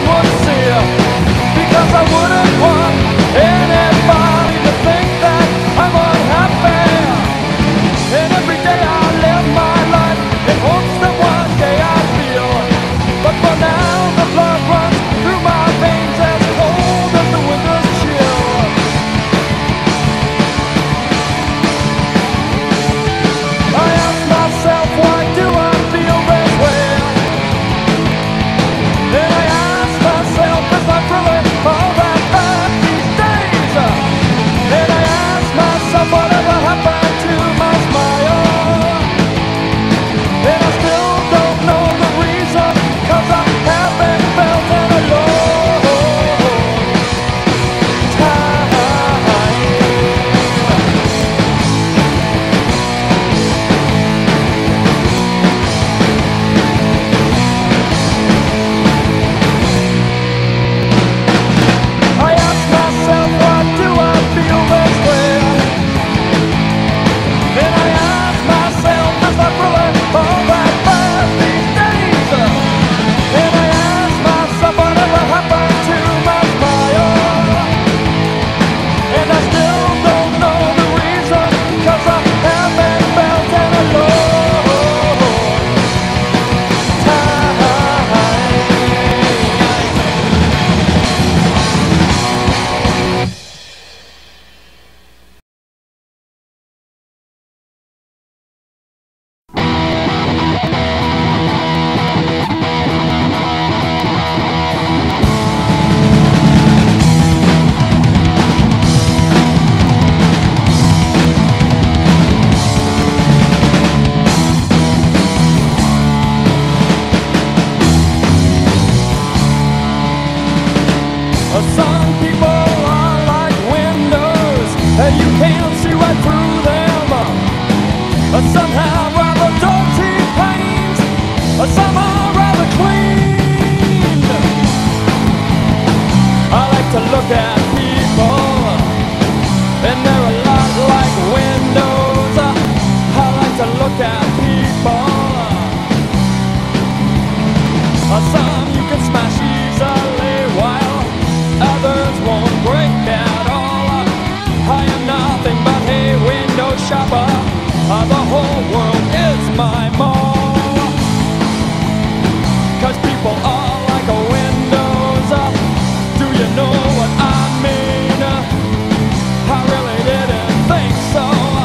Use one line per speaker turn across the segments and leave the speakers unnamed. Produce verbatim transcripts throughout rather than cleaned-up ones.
would see, because I wouldn't want anybody to think that I'm unhappy. And every day I live my life in hopes that one day I'll feel. But for now the blood runs through my veins as cold as the winter's chill. I ask myself, why do I feel this way? And I ask myself, is life really all that bad these days? And I ask myself, whatever happened to my smile? And I still don't know the reason, 'cause I haven't felt in a long time. I ask myself, why do I feel this way? And I ask myself, is life really all that bad these days? And I ask myself, whatever happened to my smile? And I still don't know the reason, 'cause I haven't felt in a long time. Some people are like windows, and you can't see right through them. Some have rather dirty panes, some are rather clean. I like to look at people, and they're a lot like windows. I like to look at people. Some you can smash easily, while others won't break at all. I am nothing but a window shopper. Uh, the whole world is my mall. 'Cause people are like a windows. Uh, do you know what I mean? Uh, I really didn't think so.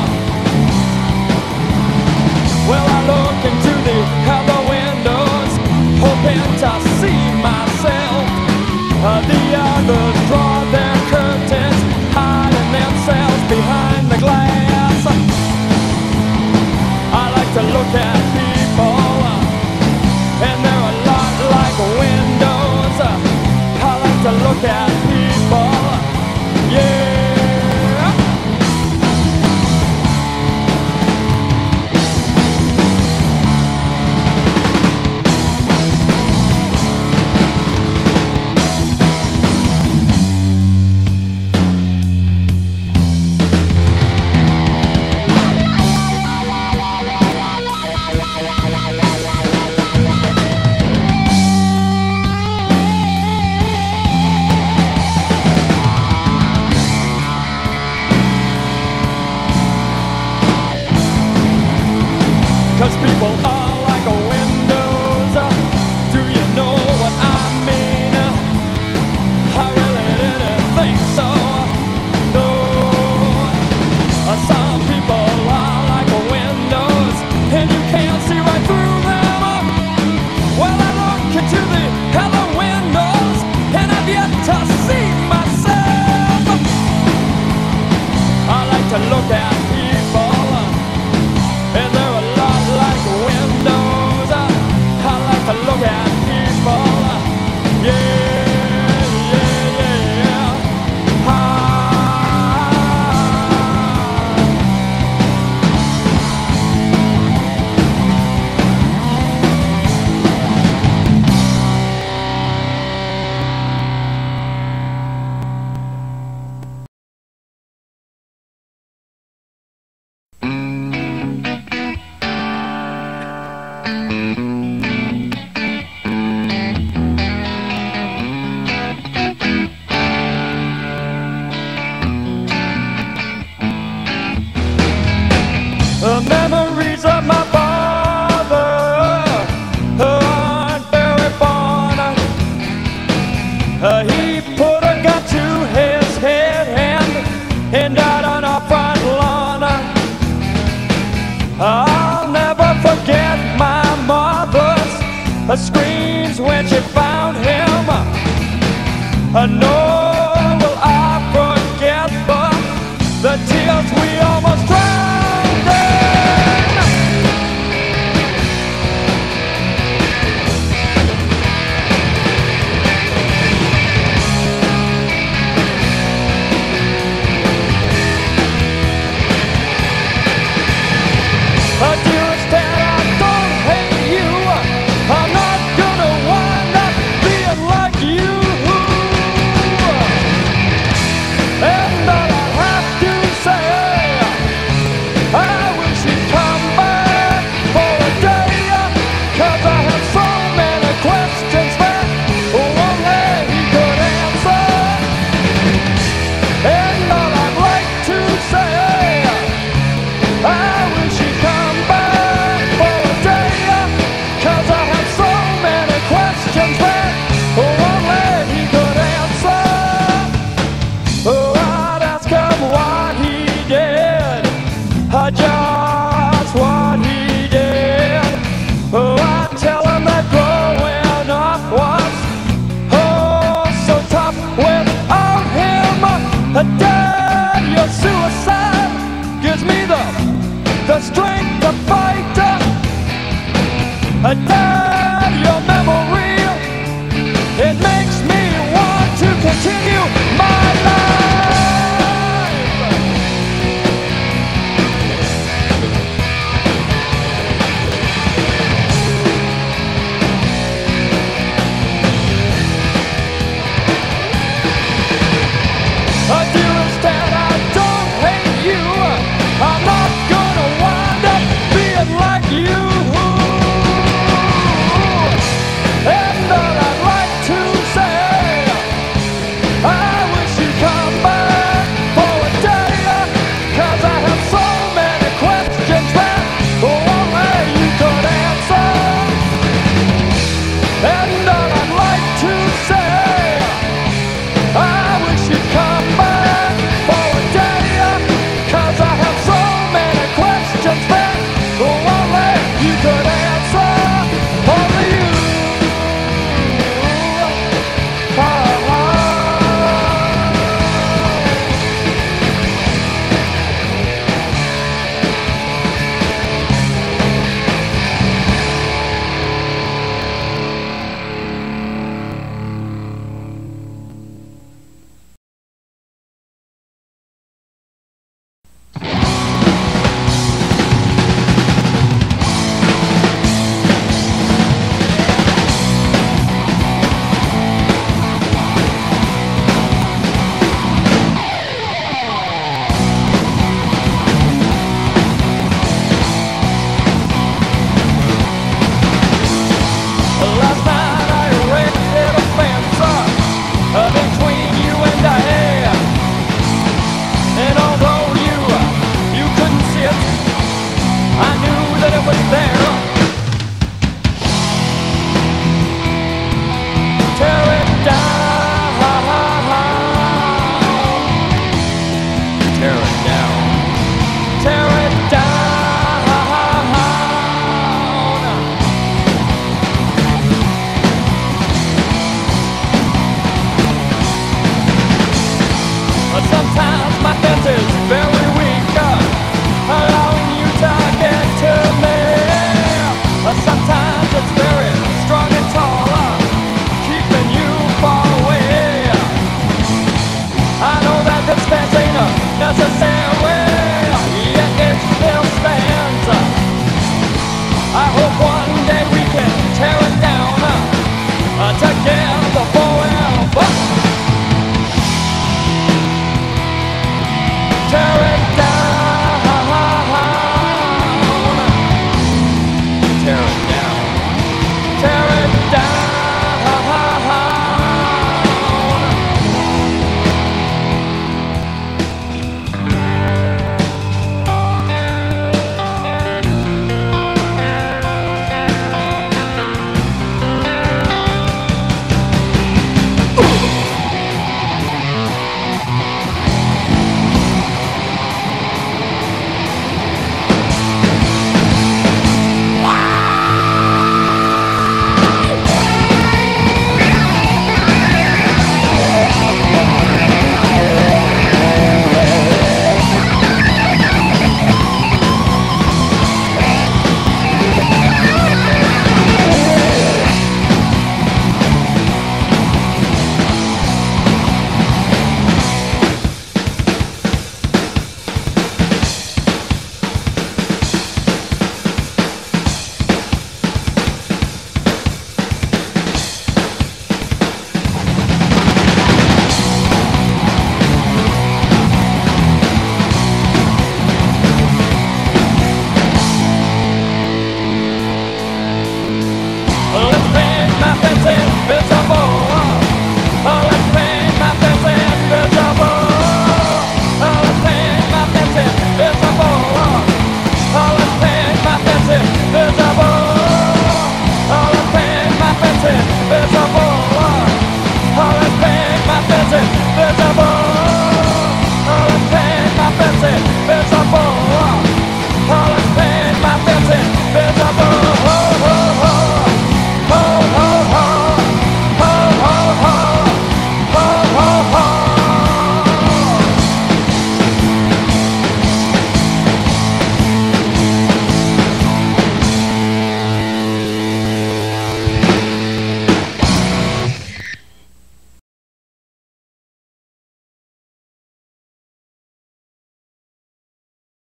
Well, I look into the other windows, hoping to see myself. Uh, the others draw their curtains, hiding themselves behind the glass. I like to look at people, uh, and they're a lot like windows. Uh, I like to look at people, yeah. Cause people are like windows. Do you know what I mean? I really didn't think so. No. Some people are like windows, and you can't see right through them. Well, I look into the other windows, and I've yet to see myself. I like to look at people, and they're a lot like windows. Uh, he put a gun to his head and he died on our front lawn. I'll never forget my mother's uh, screams when she found him. Uh, nor will I forget the, the tears we almost drowned in. Uh, dearest Dad, I don't hate you. I'm not gonna wind up being like you. And all I have to say, I wish you'd come back for a day, 'cause I have so many questions that only he could answer. And all I'd like to say, I wish you'd come back for a day, 'cause I have so many questions that only he could answer. Oh, I'd ask him what he did, uh, just what he did. Oh, I'd tell him that growing up was oh so tough without him. Uh, Dad, your suicide gives me the the strength to fight. Uh, Dad, your memory, it makes me want to continue my